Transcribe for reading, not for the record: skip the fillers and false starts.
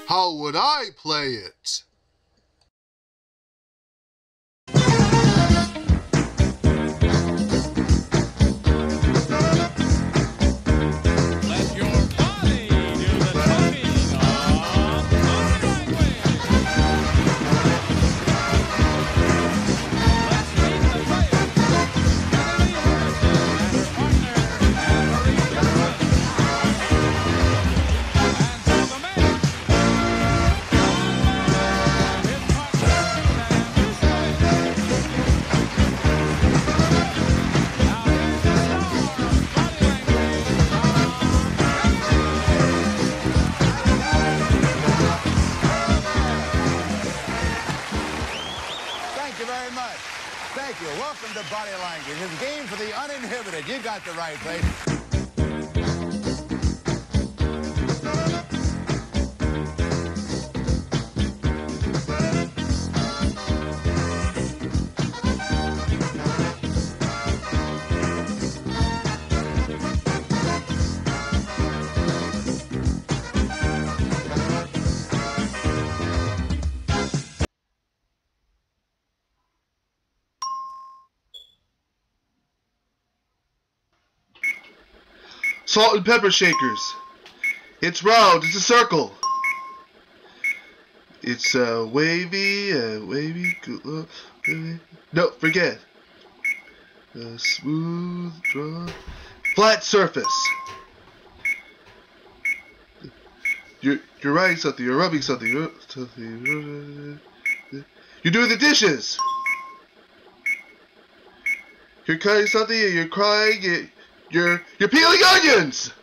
How would I play it? Let your body do the talking on body language. Let's meet the players. Kennedy Harrison and her partner, Anne-Marie Johnson. And for the men, John Miller and his partner, Sam Houston. Now here's the star of body language Thank you very much. Thank you. Welcome to Body Language. It's a game for the uninhibited. You got the right place. Salt and pepper shakers. It's round. It's a circle. It's wavy, wavy. No, forget. Smooth draw. Flat surface. You're writing something. You're rubbing something. You're doing the dishes. You're cutting something. And you're crying. You're peeling onions.